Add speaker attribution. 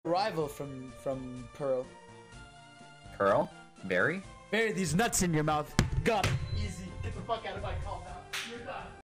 Speaker 1: rival from Pearl.
Speaker 2: Pearl? Barry?
Speaker 1: Bury these nuts in your mouth. Got it. Easy. Get the fuck out of my compound. You're done.